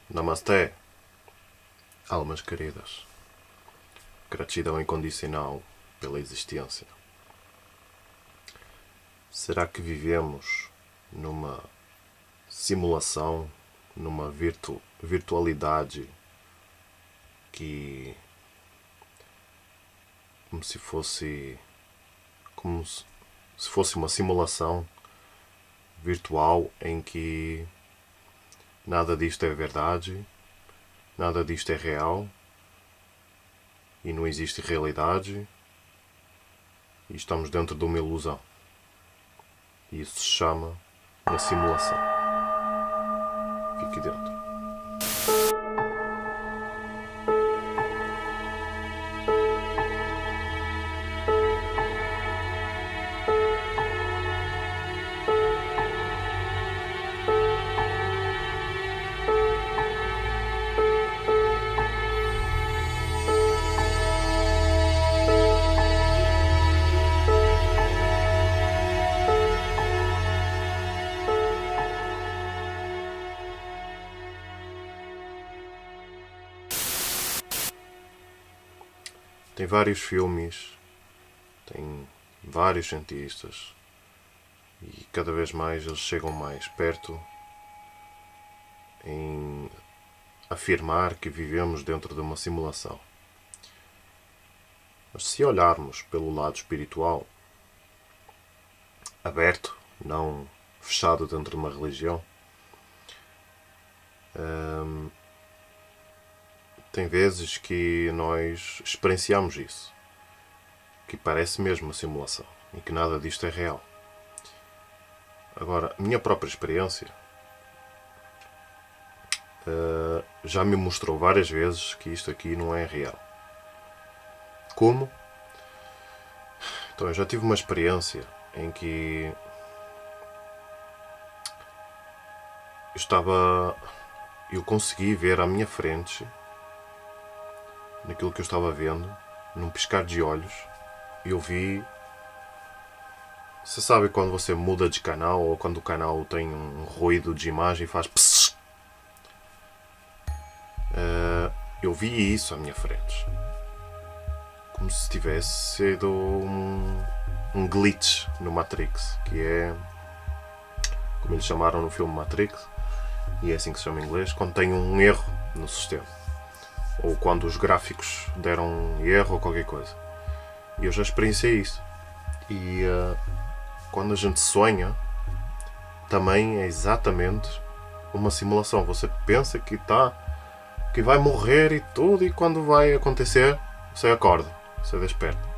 Namasté, almas queridas. Gratidão incondicional pela existência. Será que vivemos numa simulação, numa virtualidade que como se fosse uma simulação virtual em que nada disto é verdade, nada disto é real e não existe realidade e estamos dentro de uma ilusão. E isso se chama uma simulação. Fique dentro. Tem vários filmes, tem vários cientistas e cada vez mais eles chegam mais perto em afirmar que vivemos dentro de uma simulação. Mas se olharmos pelo lado espiritual, aberto, não fechado dentro de uma religião, tem vezes que nós experienciamos isso, que parece mesmo uma simulação e que nada disto é real. Agora, a minha própria experiência já me mostrou várias vezes que isto aqui não é real. Como? Então, eu já tive uma experiência em que eu consegui ver à minha frente, naquilo que eu estava vendo, num piscar de olhos, eu vi... Você sabe quando você muda de canal ou quando o canal tem um ruído de imagem e faz psss? Eu vi isso à minha frente. Como se tivesse sido um glitch no Matrix, que é como eles chamaram no filme Matrix, e é assim que se chama em inglês, quando tem um erro no sistema. Ou quando os gráficos deram erro ou qualquer coisa. E eu já experienciei isso. E quando a gente sonha, também é exatamente uma simulação. Você pensa que vai morrer e tudo, e quando vai acontecer, você acorda, você desperta.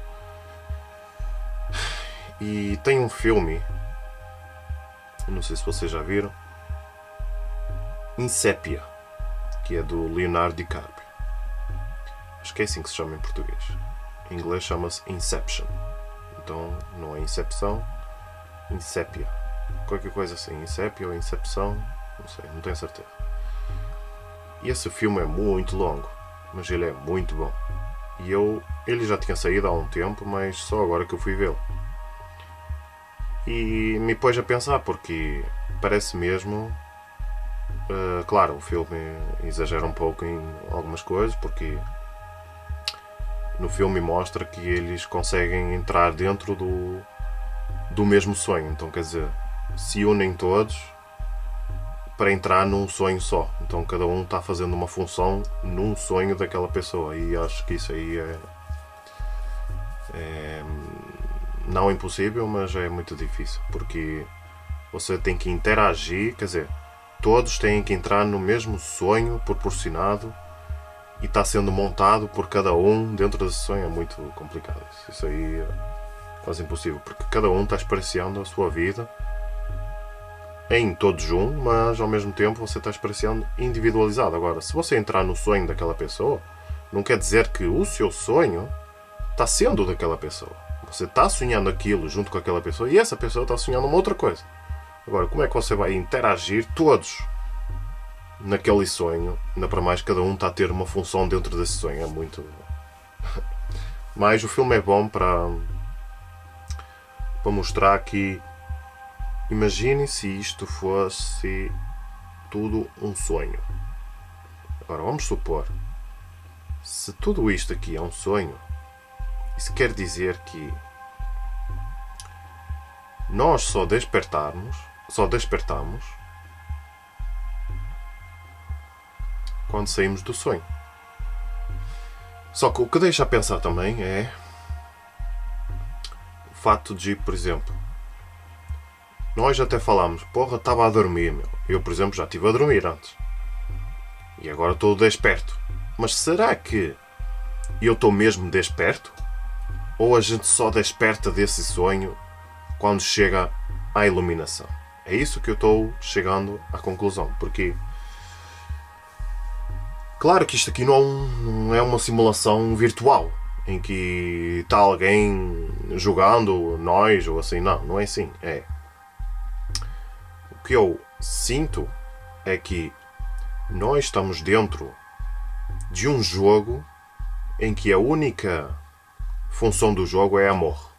E tem um filme, não sei se vocês já viram, Inception, que é do Leonardo DiCaprio. Acho que é assim que se chama em português. Em inglês chama-se Inception. Então não é Incepção, Inception. Qualquer coisa assim, Inception ou Incepção, não sei, não tenho certeza. E esse filme é muito longo, mas ele é muito bom. E ele já tinha saído há um tempo, mas só agora que eu fui vê-lo. E me pôs a pensar, porque parece mesmo... claro, o filme exagera um pouco em algumas coisas, porque no filme mostra que eles conseguem entrar dentro do mesmo sonho. Então, quer dizer, se unem todos para entrar num sonho só. Então cada um está fazendo uma função num sonho daquela pessoa. E acho que isso aí é não impossível, mas é muito difícil, porque você tem que interagir, quer dizer, todos têm que entrar no mesmo sonho proporcionado e está sendo montado por cada um dentro desse sonho. É muito complicado. Isso aí é quase impossível, porque cada um está experienciando a sua vida em todos um, mas ao mesmo tempo você está experienciando individualizado. Agora, se você entrar no sonho daquela pessoa, não quer dizer que o seu sonho está sendo daquela pessoa. Você está sonhando aquilo junto com aquela pessoa e essa pessoa está sonhando uma outra coisa. Agora, como é que você vai interagir todos naquele sonho? Ainda para mais, cada um está a ter uma função dentro desse sonho. É muito... Mas o filme é bom para mostrar que... Imagine se isto fosse tudo um sonho. Agora, vamos supor, se tudo isto aqui é um sonho, isso quer dizer que nós só despertamos quando saímos do sonho. Só que o que deixa a pensar também é o fato de, por exemplo, nós até falámos, porra, estava a dormir, meu. Eu, por exemplo, já estive a dormir antes. E agora estou desperto. Mas será que eu estou mesmo desperto? Ou a gente só desperta desse sonho quando chega à iluminação? É isso que eu estou chegando à conclusão. Porque, claro que isto aqui não é uma simulação virtual, em que está alguém jogando nós ou assim. Não é assim. O que eu sinto é que nós estamos dentro de um jogo em que a única função do jogo é amor.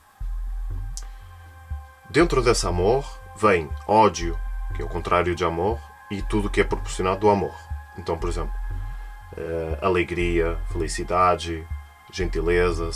Dentro desse amor vem ódio, que é o contrário de amor, e tudo que é proporcionado do amor. Então, por exemplo, alegria, felicidade, gentileza,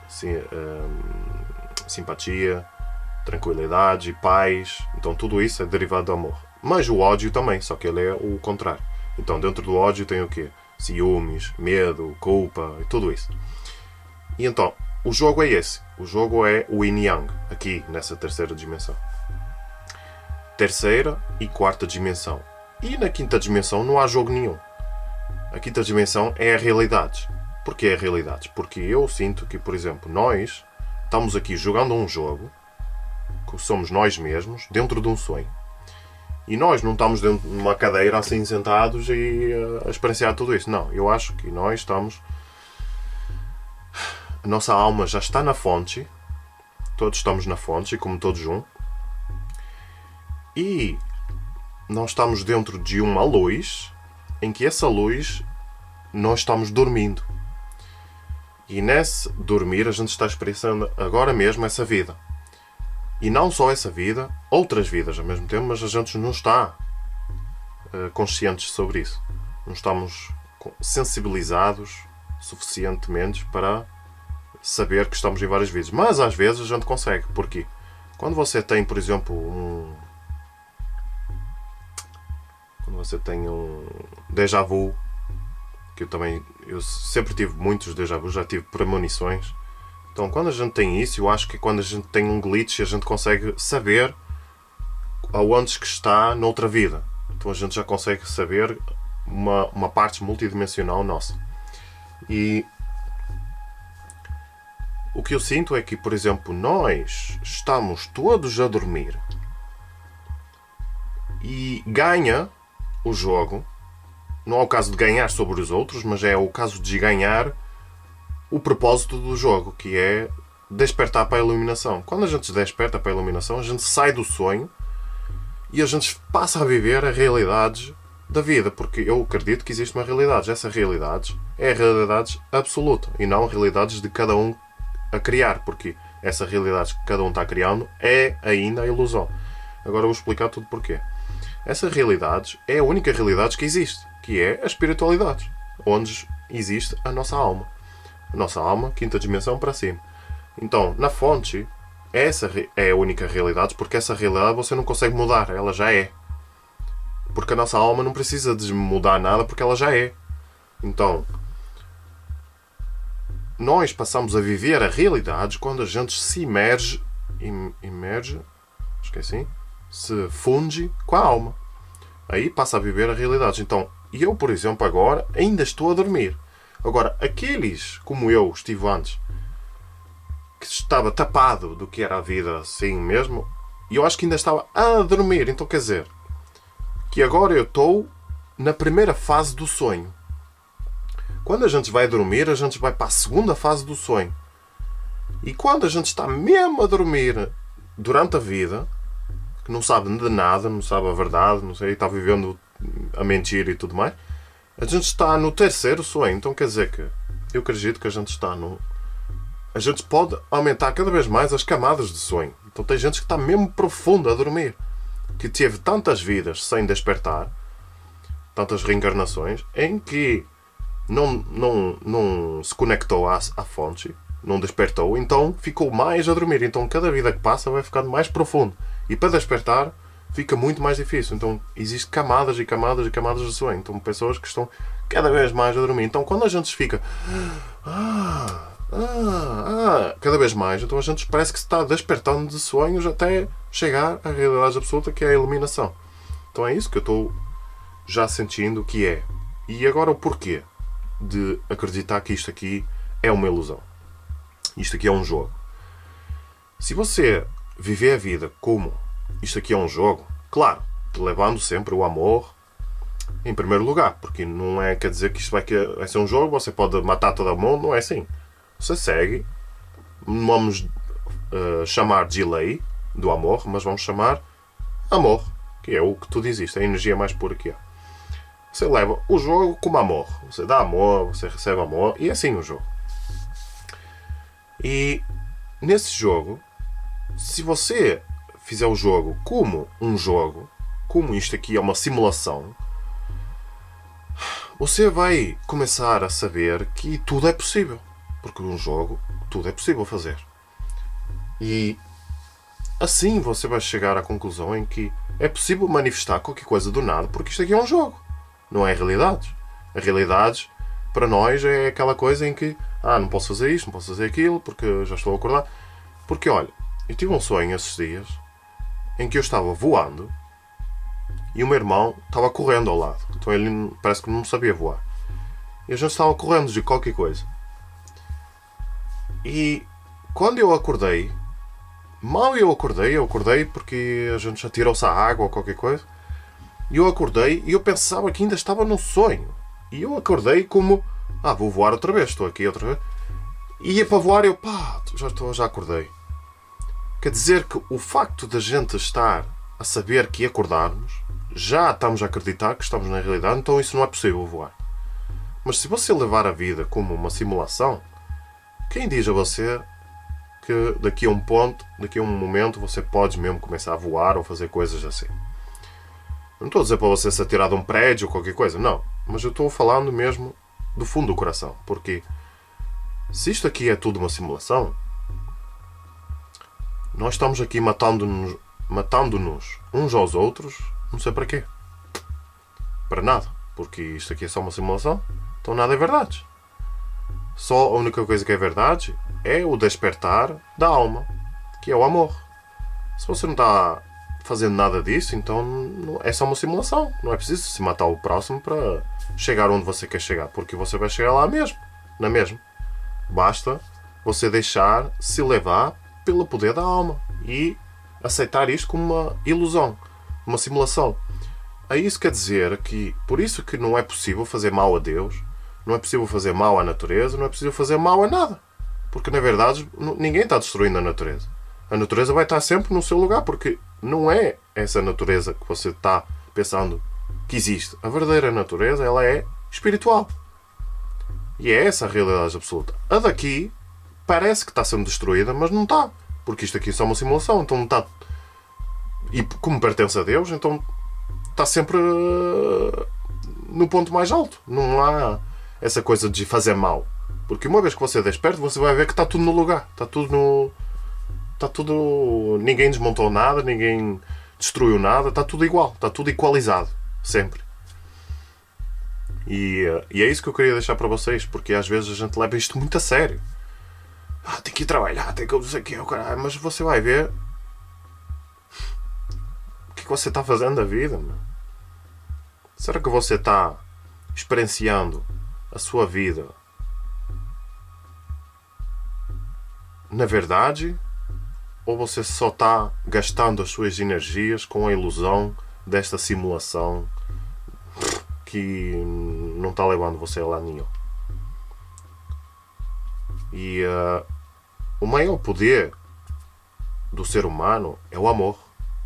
simpatia, tranquilidade, paz. Então tudo isso é derivado do amor. Mas o ódio também, só que ele é o contrário. Então dentro do ódio tem o quê? Ciúmes, medo, culpa e tudo isso. E então, o jogo é esse. O jogo é o Yin Yang, aqui nessa terceira dimensão. Terceira e quarta dimensão. E na quinta dimensão não há jogo nenhum. A quinta dimensão é a realidade. Porquê a realidade? Porque eu sinto que, por exemplo, nós estamos aqui jogando um jogo, que somos nós mesmos, dentro de um sonho. E nós não estamos dentro de uma cadeira assim sentados e a experienciar tudo isso. Não, eu acho que nós estamos... A nossa alma já está na fonte. Todos estamos na fonte, como todos um. E nós estamos dentro de uma luz, em que essa luz nós estamos dormindo. E nesse dormir a gente está experienciando agora mesmo essa vida. E não só essa vida, outras vidas ao mesmo tempo, mas a gente não está conscientes sobre isso. Não estamos sensibilizados suficientemente para saber que estamos em várias vidas. Mas às vezes a gente consegue. Porquê? Quando você tem, por exemplo, quando você tem um déjà vu, que eu sempre tive muitos déjà vu, já tive premonições. Então, quando a gente tem isso, eu acho que quando a gente tem um glitch, a gente consegue saber aonde que está noutra vida. Então, a gente já consegue saber uma parte multidimensional nossa. E o que eu sinto é que, por exemplo, nós estamos todos a dormir e ganha o jogo. Não é o caso de ganhar sobre os outros, mas é o caso de ganhar o propósito do jogo, que é despertar para a iluminação. Quando a gente desperta para a iluminação, a gente sai do sonho e a gente passa a viver a realidade da vida, porque eu acredito que existe uma realidade. Essa realidade é a realidade absoluta e não a realidade de cada um a criar, porque essa realidade que cada um está criando é ainda a ilusão. Agora eu vou explicar tudo porquê. Essa realidade é a única realidade que existe, que é a espiritualidade, onde existe a nossa alma. A nossa alma, quinta dimensão para cima. Então, na fonte, essa é a única realidade, porque essa realidade você não consegue mudar, ela já é. Porque a nossa alma não precisa de mudar nada, porque ela já é. Então, nós passamos a viver a realidade quando a gente se se funde com a alma. Aí passa a viver a realidade. Então, eu, por exemplo, agora ainda estou a dormir. Agora, aqueles como eu estive antes, que estava tapado do que era a vida assim mesmo, e eu acho que ainda estava a dormir. Então, quer dizer, que agora eu estou na primeira fase do sonho. Quando a gente vai dormir, a gente vai para a segunda fase do sonho. E quando a gente está mesmo a dormir durante a vida, que não sabe de nada, não sabe a verdade, não sei, está vivendo a mentira e tudo mais, a gente está no terceiro sonho. Então quer dizer que eu acredito que a gente está no... A gente pode aumentar cada vez mais as camadas de sonho. Então tem gente que está mesmo profundo a dormir, que teve tantas vidas sem despertar, tantas reencarnações, em que não se conectou à fonte, não despertou, então ficou mais a dormir. Então cada vida que passa vai ficando mais profundo. E para despertar fica muito mais difícil. Então existem camadas e camadas e camadas de sonho. Então pessoas que estão cada vez mais a dormir. Então quando a gente fica cada vez mais, então a gente parece que se está despertando de sonhos até chegar à realidade absoluta, que é a iluminação. Então é isso que eu estou já sentindo que é. E agora o porquê de acreditar que isto aqui é uma ilusão. Isto aqui é um jogo. Se você viver a vida como isto aqui é um jogo, claro, levando sempre o amor em primeiro lugar, porque não é, quer dizer que isto vai ser um jogo, você pode matar todo mundo, não é assim. Você segue, vamos chamar de lei do amor, mas vamos chamar amor, que é o que tudo existe, a energia mais pura que há. Você leva o jogo como amor. Você dá amor, você recebe amor, e é assim o jogo. E nesse jogo, se você fizer o jogo como um jogo, como isto aqui é uma simulação, você vai começar a saber que tudo é possível. Porque num jogo, tudo é possível fazer. E assim você vai chegar à conclusão em que é possível manifestar qualquer coisa do nada, porque isto aqui é um jogo. Não é realidade. A realidade, para nós, é aquela coisa em que não posso fazer isto, não posso fazer aquilo, porque já estou a acordar. Porque, olha, eu tive um sonho esses dias em que eu estava voando e o meu irmão estava correndo ao lado. Então ele parece que não sabia voar. E a gente estava correndo de qualquer coisa. E quando eu acordei, mal eu acordei porque a gente já tirou-se a água ou qualquer coisa. E eu acordei e eu pensava que ainda estava num sonho. E eu acordei como, vou voar outra vez, estou aqui outra vez. E ia para voar e eu, já acordei. Quer dizer que o facto da gente estar a saber que acordarmos, já estamos a acreditar que estamos na realidade, então isso não é possível voar. Mas se você levar a vida como uma simulação, quem diz a você que daqui a um ponto, daqui a um momento, você pode mesmo começar a voar ou fazer coisas assim? Não estou a dizer para você se atirar de um prédio ou qualquer coisa, não. Mas eu estou falando mesmo do fundo do coração. Porque se isto aqui é tudo uma simulação, nós estamos aqui matando-nos uns aos outros, não sei para quê. Para nada. Porque isto aqui é só uma simulação, então nada é verdade. Só a única coisa que é verdade é o despertar da alma, que é o amor. Se você não está fazendo nada disso, então é só uma simulação. Não é preciso se matar o próximo para chegar onde você quer chegar, porque você vai chegar lá mesmo, não é mesmo? Basta você deixar se levar pelo poder da alma e aceitar isto como uma ilusão, uma simulação. Aí isso quer dizer que, por isso que não é possível fazer mal a Deus, não é possível fazer mal à natureza, não é possível fazer mal a nada. Porque na verdade ninguém está destruindo a natureza. A natureza vai estar sempre no seu lugar, porque não é essa natureza que você está pensando que existe. A verdadeira natureza, ela é espiritual. E é essa a realidade absoluta. A daqui parece que está sendo destruída, mas não está. Porque isto aqui é só uma simulação, então não está. E como pertence a Deus, então está sempre no ponto mais alto. Não há essa coisa de fazer mal. Porque uma vez que você desperta, você vai ver que está tudo no lugar. Está tudo. Ninguém desmontou nada, ninguém destruiu nada, está tudo igual, está tudo equalizado, sempre. E é isso que eu queria deixar para vocês, porque às vezes a gente leva isto muito a sério. Tem que ir trabalhar, tem que não sei o que, mas você vai ver o que você está fazendo da vida, meu? Será que você está experienciando a sua vida na verdade? Ou você só está gastando as suas energias com a ilusão desta simulação que não está levando você a lá nenhum? E o maior poder do ser humano é o amor.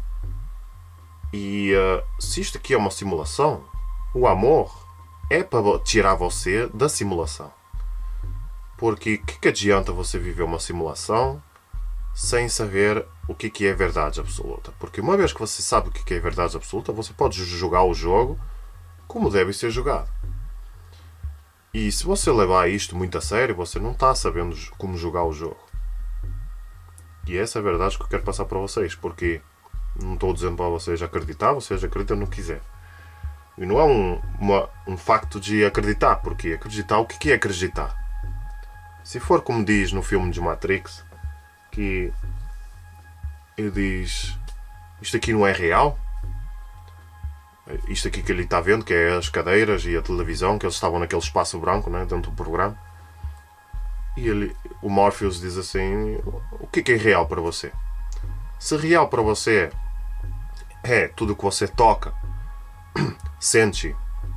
E se isto aqui é uma simulação, o amor é para tirar você da simulação. Porque o que adianta você viver uma simulação sem saber o que é verdade absoluta? Porque uma vez que você sabe o que é verdade absoluta, você pode jogar o jogo como deve ser jogado. E se você levar isto muito a sério, você não está sabendo como jogar o jogo. E essa é a verdade que eu quero passar para vocês, porque não estou dizendo para vocês acreditar, vocês acreditam no que quiser. E não é um facto de acreditar, porque acreditar, o que é acreditar? Se for como diz no filme de Matrix, que ele diz, isto aqui não é real, isto aqui que ele está vendo, que é as cadeiras e a televisão, que eles estavam naquele espaço branco, né, dentro do programa, e o Morpheus diz assim, o que é real para você? Se real para você é tudo o que você toca, sente,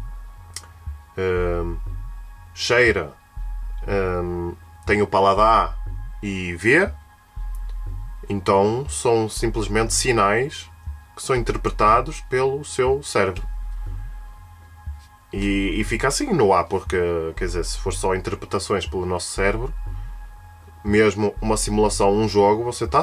cheira, tem o paladar e vê, então são simplesmente sinais que são interpretados pelo seu cérebro. E fica assim no ar, porque, quer dizer, se for só interpretações pelo nosso cérebro, mesmo uma simulação, um jogo, você está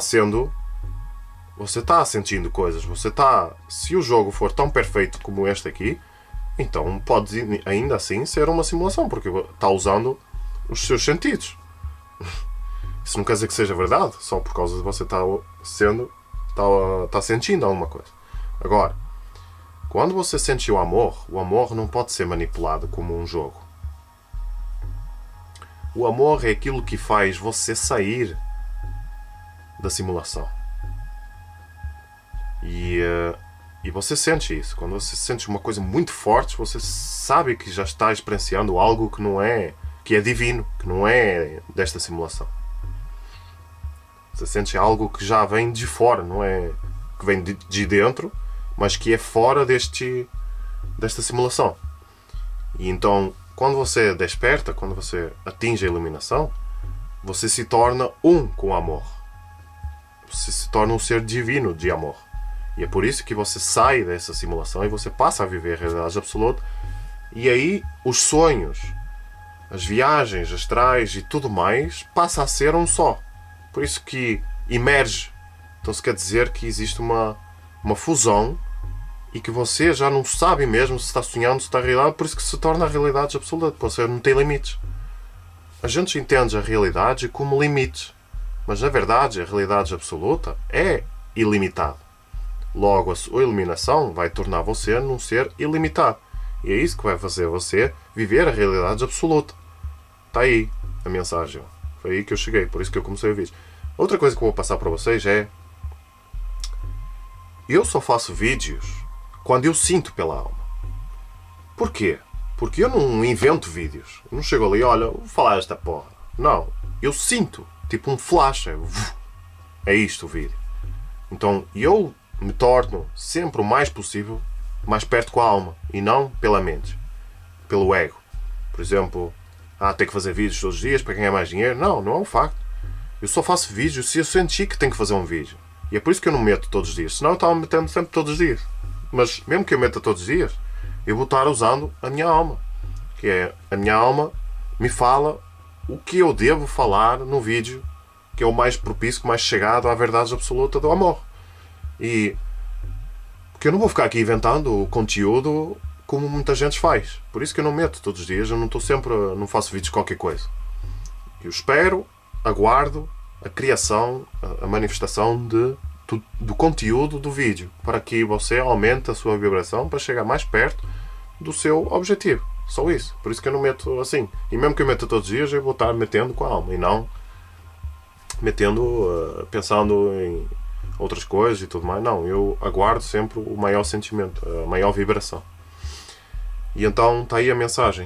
sentindo coisas. Se o jogo for tão perfeito como este aqui, então pode ainda assim ser uma simulação, porque está usando os seus sentidos. Isso não quer dizer que seja verdade, só por causa de você estar sentindo alguma coisa. Agora, quando você sente o amor não pode ser manipulado como um jogo. O amor é aquilo que faz você sair da simulação. E você sente isso. Quando você sente uma coisa muito forte, você sabe que já está experienciando algo que é divino, que não é desta simulação. Você sente algo que já vem de fora, não é que vem de dentro, mas que é fora desta simulação. E então, quando você desperta, quando você atinge a iluminação, você se torna um com o amor. Você se torna um ser divino de amor. E é por isso que você sai dessa simulação e você passa a viver a realidade absoluta. E aí os sonhos, as viagens astrais e tudo mais passa a ser um só. Por isso que emerge. Então se quer dizer que existe uma fusão e que você já não sabe mesmo se está sonhando, se está realidade, por isso que se torna a realidade absoluta. Você não tem limites. A gente entende a realidade como limites, mas na verdade a realidade absoluta é ilimitada. Logo, a sua iluminação vai tornar você num ser ilimitado. E é isso que vai fazer você viver a realidade absoluta. Está aí a mensagem. Foi aí que eu cheguei, por isso que eu comecei o vídeo. Outra coisa que eu vou passar para vocês é... eu só faço vídeos quando eu sinto pela alma. Por quê? Porque eu não invento vídeos. Eu não chego ali, olha, vou falar esta porra. Não. Eu sinto. Tipo um flash. É isto o vídeo. Então, eu me torno sempre o mais possível mais perto com a alma. E não pela mente. Pelo ego. Por exemplo... tem que fazer vídeos todos os dias para ganhar mais dinheiro. Não é um facto. Eu só faço vídeos se eu sentir que tenho que fazer um vídeo. E é por isso que eu não meto todos os dias. Senão eu estava metendo sempre todos os dias. Mas mesmo que eu meta todos os dias, eu vou estar usando a minha alma. Que é, a minha alma me fala o que eu devo falar no vídeo, que é o mais propício, mais chegado à verdade absoluta do amor. E porque eu não vou ficar aqui inventando o conteúdo como muita gente faz. Por isso que eu não meto todos os dias, eu não faço vídeos de qualquer coisa. Eu espero, aguardo a criação, a manifestação do conteúdo do vídeo, para que você aumente a sua vibração para chegar mais perto do seu objetivo. Só isso. Por isso que eu não meto assim. E mesmo que eu meta todos os dias, eu vou estar metendo com a alma e não metendo, pensando em outras coisas e tudo mais. Não, eu aguardo sempre o maior sentimento, a maior vibração. E então está aí a mensagem.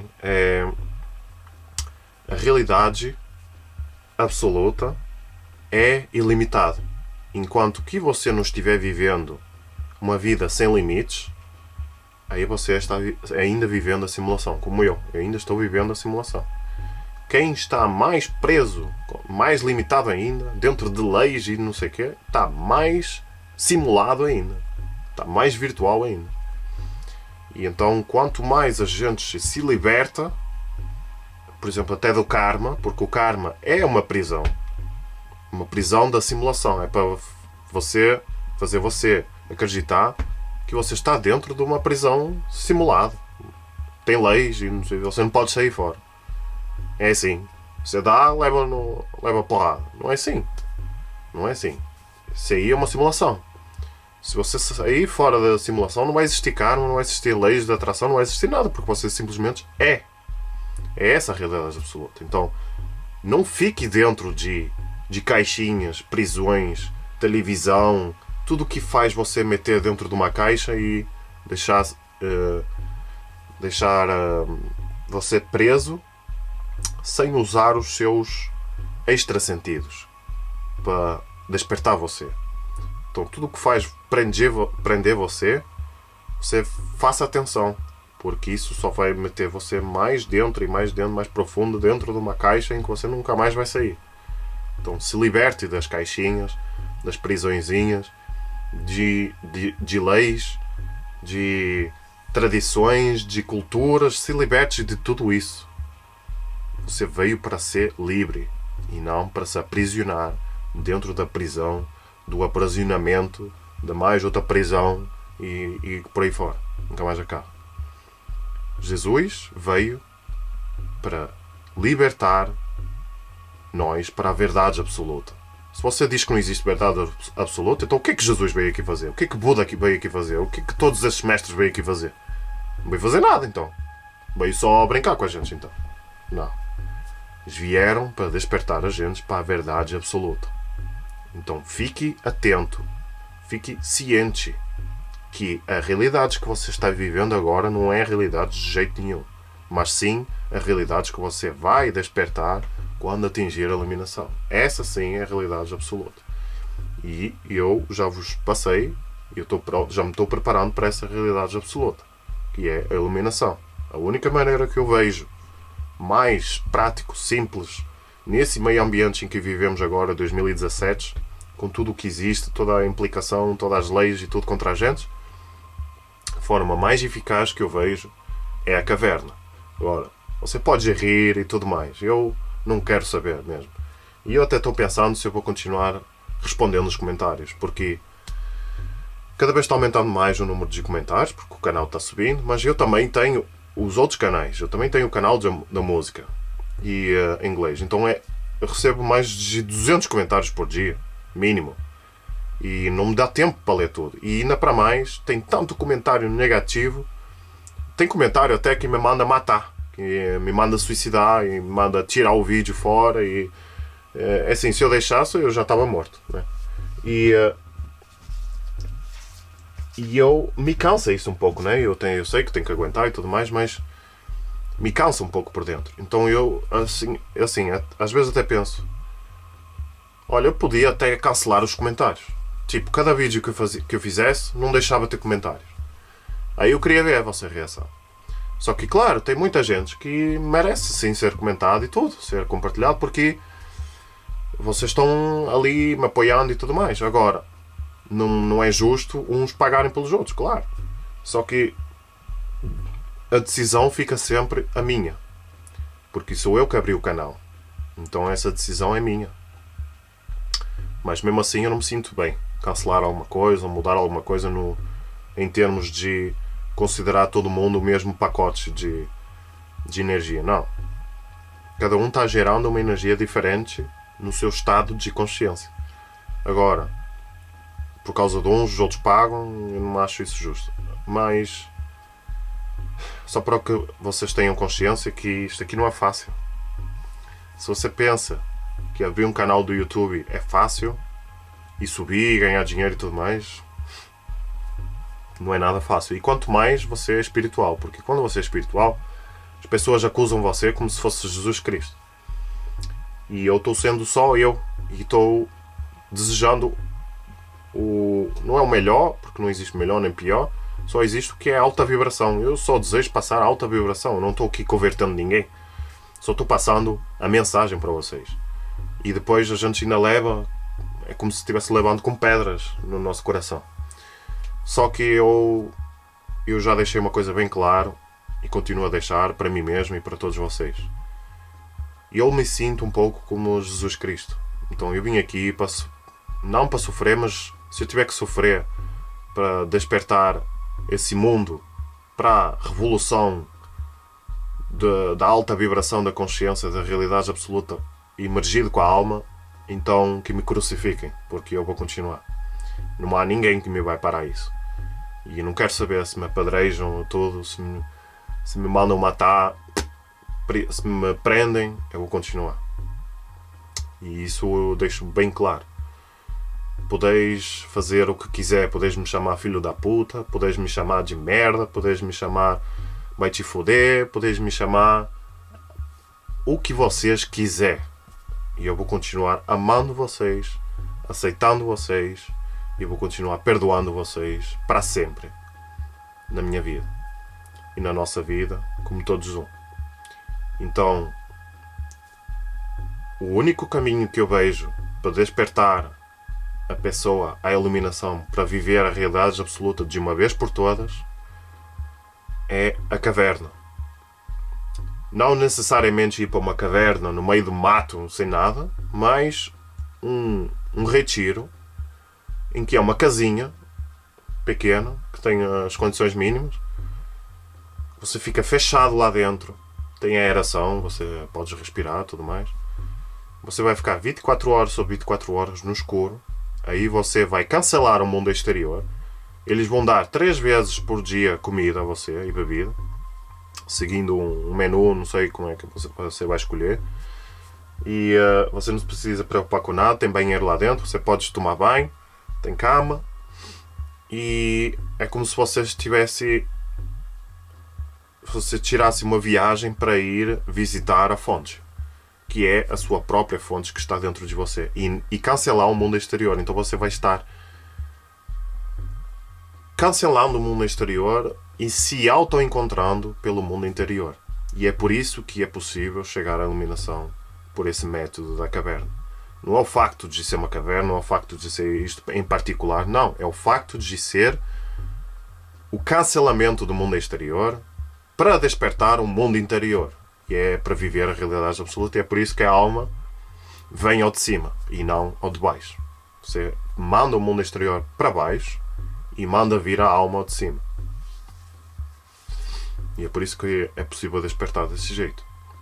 A realidade absoluta é ilimitada. Enquanto que você não estiver vivendo uma vida sem limites, aí você está ainda vivendo a simulação, como eu ainda estou vivendo a simulação. Quem está mais preso, mais limitado ainda, dentro de leis e não sei o quê, está mais simulado ainda, está mais virtual ainda. E então, quanto mais a gente se liberta, por exemplo, até do karma, porque o karma é uma prisão da simulação, é para fazer você acreditar que você está dentro de uma prisão simulada, tem leis e não sei, você não pode sair fora. É assim. Você dá, leva porrada. Não é assim. Não é assim. Isso aí é uma simulação. Se você sair fora da simulação, não vai existir karma, não vai existir leis de atração, não vai existir nada, porque você simplesmente é. É essa a realidade absoluta. Então, não fique dentro de caixinhas, prisões, televisão, tudo que faz você meter dentro de uma caixa e deixar você preso sem usar os seus extrasentidos para despertar você. Então, tudo que faz prender você faça atenção, porque isso só vai meter você mais dentro, mais profundo, dentro de uma caixa em que você nunca mais vai sair. Então, se liberte das caixinhas, das prisõezinhas, de leis, de tradições, de culturas. Se liberte de tudo isso. Você veio para ser livre e não para se aprisionar dentro da prisão, do aprisionamento, de mais outra prisão e por aí fora. Nunca mais acaba. Jesus veio para libertar nós para a verdade absoluta. Se você diz que não existe verdade absoluta, então o que é que Jesus veio aqui fazer? O que é que Buda veio aqui fazer? O que é que todos esses mestres veio aqui fazer? Não veio fazer nada, então. Veio só brincar com a gente, então. Não. Eles vieram para despertar a gente para a verdade absoluta. Então fique atento, fique ciente que a realidade que você está vivendo agora não é a realidade de jeito nenhum, mas sim a realidade que você vai despertar quando atingir a iluminação. Essa sim é a realidade absoluta. E eu já vos passei, já me estou preparando para essa realidade absoluta, que é a iluminação. A única maneira que eu vejo mais prático, simples, nesse meio ambiente em que vivemos agora, 2017, com tudo o que existe, toda a implicação, todas as leis e tudo contra a gente, a forma mais eficaz que eu vejo é a caverna. Agora, você pode rir e tudo mais. Eu não quero saber mesmo. E eu até estou pensando se eu vou continuar respondendo nos comentários, porque cada vez está aumentando mais o número de comentários, porque o canal está subindo, mas eu também tenho os outros canais. Eu também tenho o canal da música e em inglês. Então eu recebo mais de 200 comentários por dia, mínimo. E não me dá tempo para ler tudo. E ainda para mais, tem tanto comentário negativo. Tem comentário até que me manda matar, que me manda suicidar e me manda tirar o vídeo fora. E assim, se eu deixasse, eu já estava morto, né? E eu me cansa isso um pouco, né? Eu sei que tenho que aguentar e tudo mais, mas me cansa um pouco por dentro. Então eu, assim às vezes até penso, olha, eu podia até cancelar os comentários. Tipo, cada vídeo que eu fizesse, não deixava de ter comentários. Aí eu queria ver a vossa reação. Só que, claro, tem muita gente que merece sim ser comentado e tudo, ser compartilhado, porque vocês estão ali me apoiando e tudo mais. Agora, não é justo uns pagarem pelos outros, claro. Só que a decisão fica sempre a minha. Porque sou eu que abri o canal. Então essa decisão é minha. Mas mesmo assim eu não me sinto bem. Cancelar alguma coisa, ou mudar alguma coisa em termos de considerar todo mundo o mesmo pacote de energia. Não. Cada um está gerando uma energia diferente no seu estado de consciência. Agora, por causa de uns, os outros pagam, eu não acho isso justo. Mas só para que vocês tenham consciência que isto aqui não é fácil. Se você pensa que abrir um canal do YouTube é fácil e subir, ganhar dinheiro e tudo mais, não é nada fácil. E quanto mais você é espiritual, porque quando você é espiritual, as pessoas acusam você como se fosse Jesus Cristo. E eu estou sendo só eu e estou desejando não é o melhor, porque não existe melhor nem pior, só existe o que é alta vibração. Eu só desejo passar alta vibração, eu não estou aqui convertendo ninguém, só estou passando a mensagem para vocês. E depois a gente ainda leva, é como se estivesse levando com pedras no nosso coração. Só que eu já deixei uma coisa bem clara e continuo a deixar para mim mesmo e para todos vocês. Eu me sinto um pouco como Jesus Cristo. Então eu vim aqui não para sofrer, mas se eu tiver que sofrer para despertar esse mundo para a revolução da alta vibração da consciência, da realidade absoluta, imergido com a alma, então que me crucifiquem, porque eu vou continuar. Não há ninguém que me vai parar isso. E eu não quero saber se me apedrejam tudo, se me mandam matar, se me prendem, eu vou continuar. E isso eu deixo bem claro. Podeis fazer o que quiser, podeis me chamar filho da puta, podeis me chamar de merda, podeis me chamar vai te foder, podeis me chamar o que vocês quiser. E eu vou continuar amando vocês, aceitando vocês, e vou continuar perdoando vocês para sempre na minha vida e na nossa vida, como todos um. Então, o único caminho que eu vejo para despertar a pessoa à iluminação, para viver a realidade absoluta de uma vez por todas, é a caverna. Não necessariamente ir para uma caverna no meio do mato, sem nada, mas um retiro em que é uma casinha pequena, que tem as condições mínimas. Você fica fechado lá dentro, tem aeração, você pode respirar, tudo mais. Você vai ficar 24 horas sobre 24 horas no escuro. Aí você vai cancelar o mundo exterior. Eles vão dar 3 vezes por dia comida a você e bebida, seguindo um menu, não sei como é que você vai escolher. E você não precisa preocupar com nada, tem banheiro lá dentro, você pode tomar banho, tem cama. E é como se você tirasse uma viagem para ir visitar a fonte, que é a sua própria fonte que está dentro de você, e cancelar o mundo exterior. Então você vai estar cancelando o mundo exterior e se auto-encontrando pelo mundo interior. E é por isso que é possível chegar à iluminação por esse método da caverna. Não é o facto de ser uma caverna, não é o facto de ser isto em particular, não. É o facto de ser o cancelamento do mundo exterior para despertar um mundo interior. E é para viver a realidade absoluta. E é por isso que a alma vem ao de cima e não ao de baixo. Você manda o mundo exterior para baixo e manda vir a alma ao de cima. E é por isso que é possível despertar desse jeito.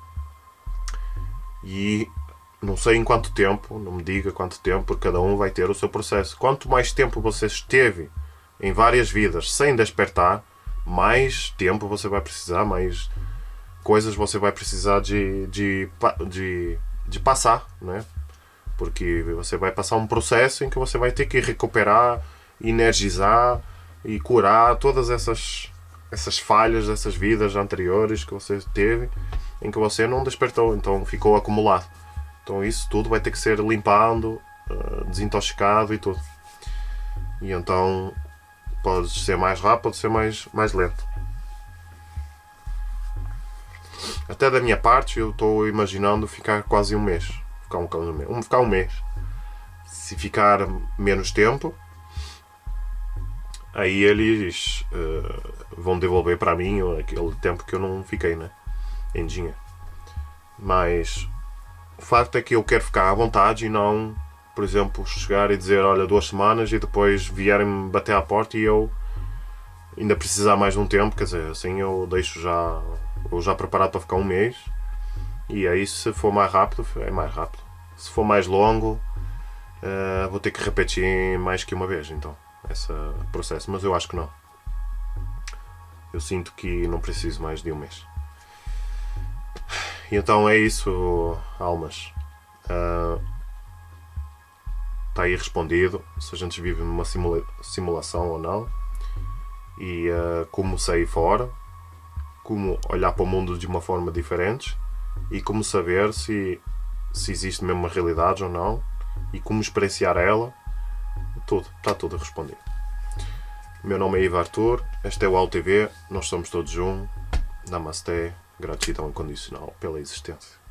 E não sei em quanto tempo, não me diga quanto tempo, porque cada um vai ter o seu processo. Quanto mais tempo você esteve em várias vidas sem despertar, mais tempo você vai precisar, mais coisas você vai precisar de passar, né? Porque você vai passar um processo em que você vai ter que recuperar, energizar e curar todas essas falhas dessas vidas anteriores que você teve, em que você não despertou, então ficou acumulado. Então isso tudo vai ter que ser limpado, desintoxicado e tudo. E então pode ser mais rápido, pode ser mais lento. Até da minha parte eu estou imaginando ficar quase um mês. Ficar um mês. Se ficar menos tempo, aí eles vão devolver para mim aquele tempo que eu não fiquei, né? Em dinheiro. Mas o facto é que eu quero ficar à vontade e não, por exemplo, chegar e dizer, olha, 2 semanas e depois vierem-me bater à porta e eu ainda precisar mais de um tempo. Quer dizer, assim eu deixo já preparado para ficar um mês. E aí se for mais rápido, é mais rápido. Se for mais longo, vou ter que repetir mais que uma vez, então, esse processo. Mas eu acho que não. Eu sinto que não preciso mais de um mês. E então é isso, almas. Está aí respondido se a gente vive numa simulação ou não. E como sair fora, como olhar para o mundo de uma forma diferente e como saber se existe mesmo uma realidade ou não e como experienciar ela. Tudo, está tudo respondido. Meu nome é Ivo Arthur, este é o AuTV, nós somos todos um. Namastê, gratidão incondicional pela existência.